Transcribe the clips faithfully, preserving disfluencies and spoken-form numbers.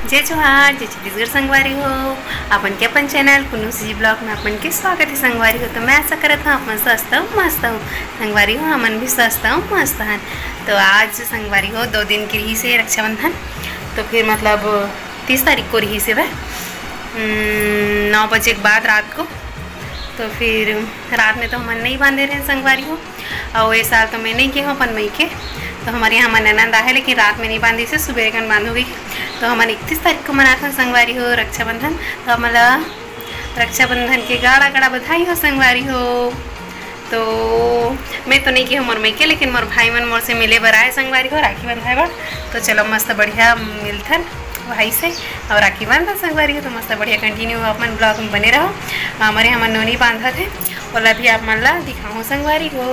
जय जोहार जय छत्तीसगढ़ संगवारी हो। अपन के अपन चैनल कुन्नू सी ब्लॉग में अपन के स्वागत है संगवारी हो। तो मैं ऐसा करत हूँ अपन स्वस्थ हूँ मस्त हूँ संगवारी हो, हमन भी स्वस्थ हूँ मस्त हैं। तो आज संगवारी हो दो दिन की रही से रक्षाबंधन, तो फिर मतलब तीस तारीख को रही से वह नौ बजे के बाद रात को। तो फिर रात में तो हमन नहीं बांधे रहे संगवारी हो, और ये साल तो मैं नहीं की हूँ अपन मई के। तो हमारे यहाँ मन आनंद है, लेकिन रात में नहीं बांधी से सुबह कन बांधूंगी। तो हमारे इकतीस तारीख को मनाते हैं संगवारी हो रक्षाबंधन। तो हमारा रक्षाबंधन के गाड़ा गाड़ा बधाई हो संगवारी हो। तो मैं तो नहीं की हूँ मोर मई के, लेकिन मोर भाई मन मोर से मिले बर आए संगवारी हो राखी बंधाए बर। तो चलो मस्त बढ़िया मिलथन भाई से और राखी बांधा संगवारी हो। तो मस्त बढ़िया कंटिन्यू अपन ब्लॉग में बने रहो। हमारे यहाँ नोनी बांधा थे और अभी आप मन ला दिखाऊँ संगवारी हो।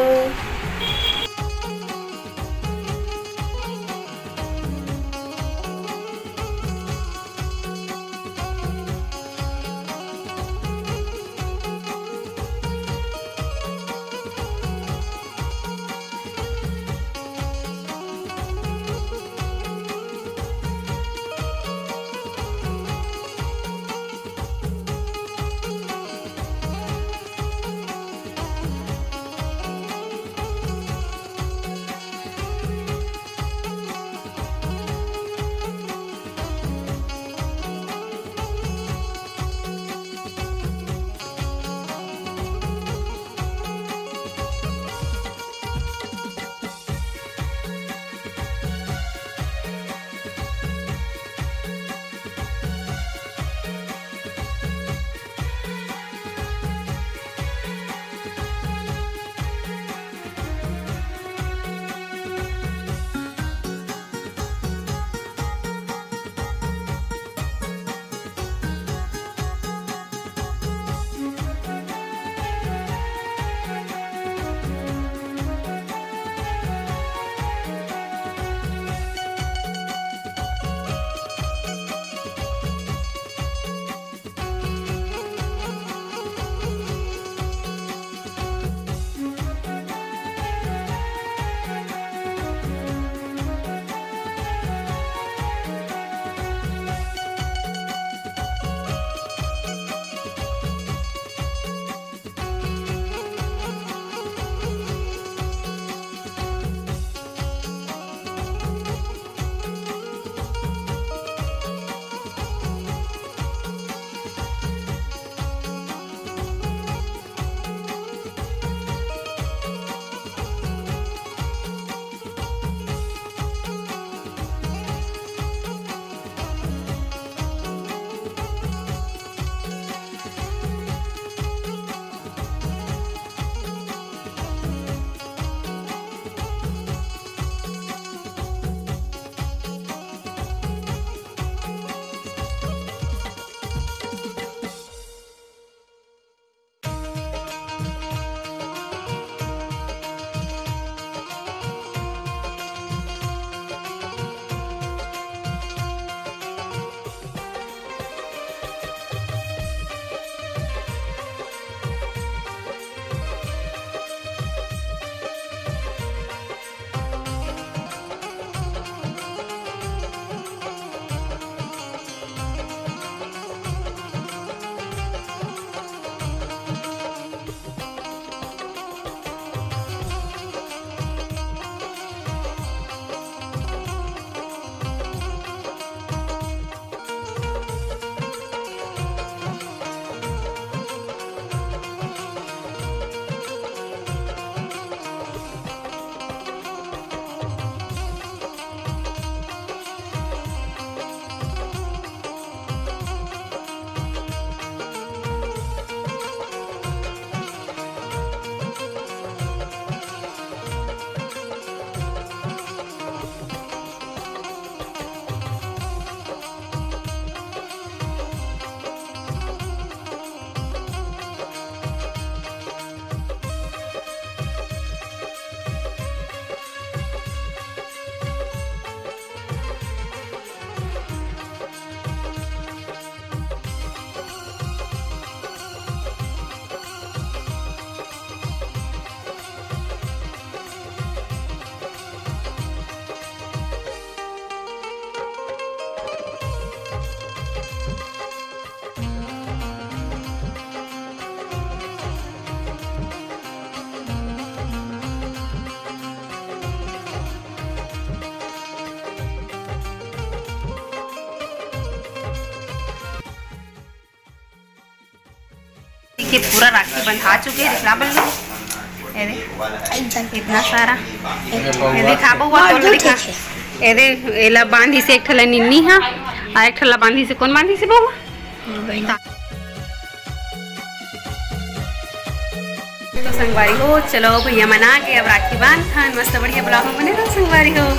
देखिए पूरा राखी बंधा चुके हैं। दिखला बल्लू ये दे इतना सारा ये देखा बहुआ तो दिखा ये दे एला बांधी से एक ठला निन्नी हां आ एक ठला बांधी से कौन बांधी से बहुआ। तो संगवारी हो चलो भैया मना के अब राखी बांध खान मस्त बढ़िया ब्लॉग में बने रहो संगवारी हो।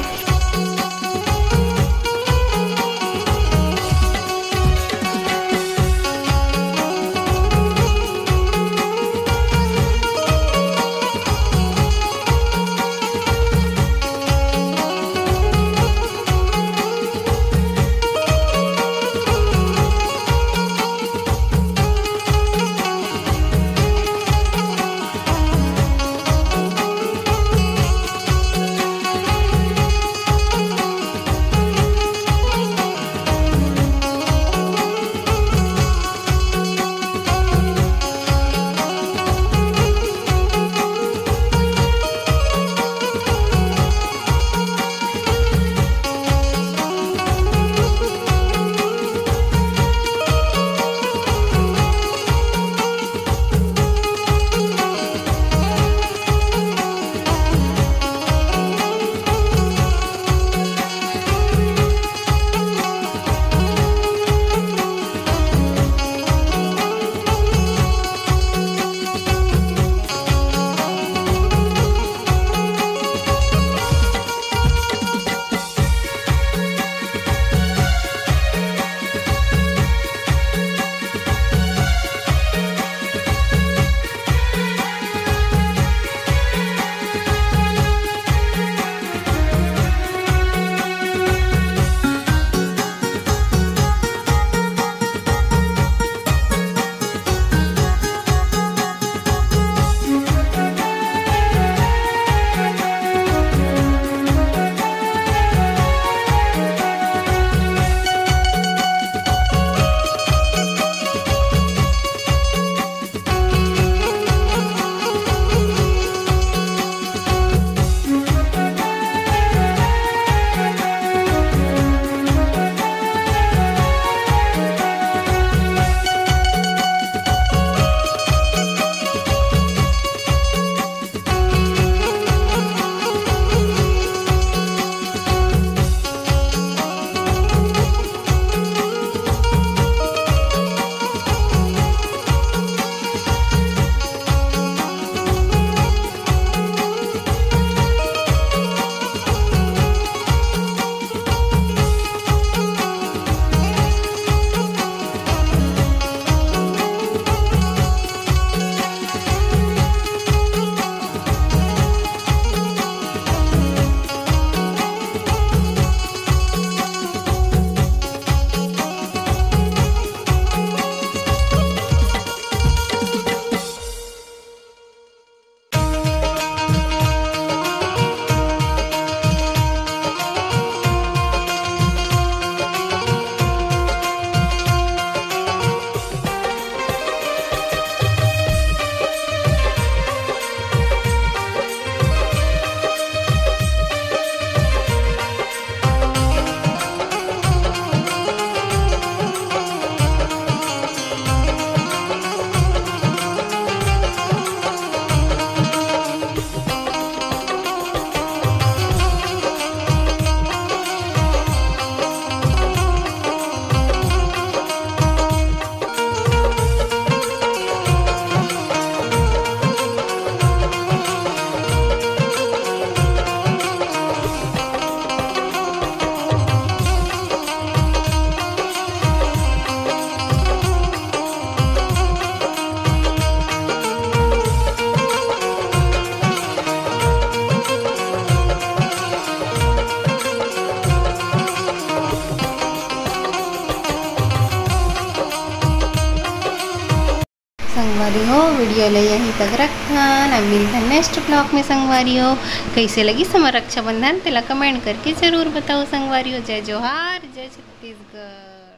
संगवारी हो वीडियो ले यहीं तक रखन। अब मिलता नेक्स्ट ब्लॉग में संगवारी हो। कैसे लगी समर रक्षाबंधन तेला कमेंट करके ज़रूर बताओ संगवारी हो। जय जोहार जय छत्तीसगढ़।